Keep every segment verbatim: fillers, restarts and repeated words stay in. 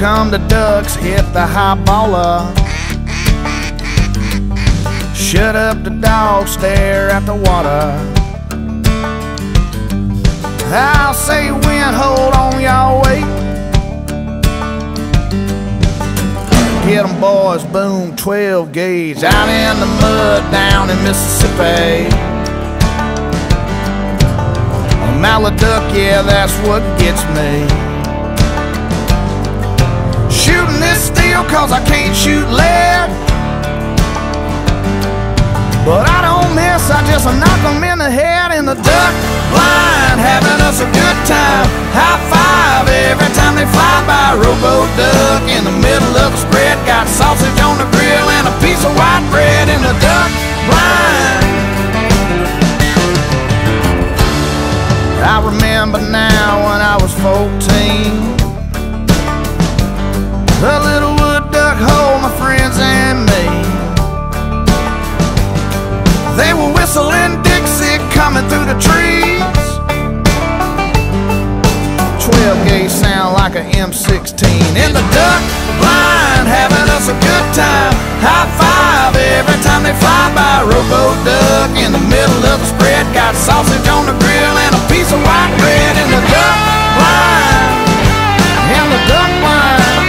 come the ducks, hit the high baller. Shut up the dog, stare at the water. I'll say wind, hold on, y'all wait. Get 'em boys, boom, twelve gauge, out in the mud down in Mississippi. A mallard duck, yeah, that's what gets me. Shooting this steel cause I can't shoot lead, but I don't miss, I just knock 'em in the head. In the duck blind, having us a good time. High five every time they fly by. Rowboat duck in the middle of the spread, got sausage on the grill and a piece of white bread. In the duck blind, I remember now when I was fourteen, the little wood duck hole, my friends and me. They were whistling Dixie coming through the trees. twelve gauge sound like a M sixteen. In the duck blind, having us a good time. High five every time they fly by. Rowboat duck in the middle of the spread, got sausage on the grill and a piece of white bread. In the duck blind, in the duck blind.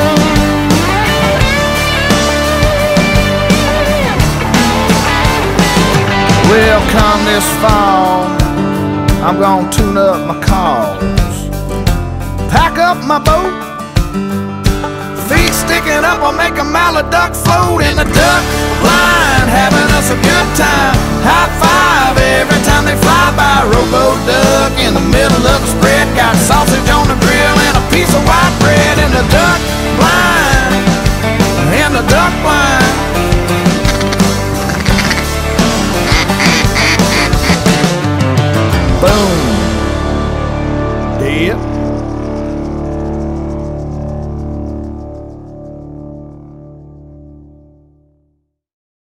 Well, come this fall, I'm gonna tune up my cars, pack up my boat, feet sticking up, I'll make a mallard duck float. In the duck blind, having us a good time. High five every time they fly by. Rowboat duck in the middle of the spread, got sausage on the grill and a piece of white bread. In the duck blind, in the duck blind. Boom. Dead.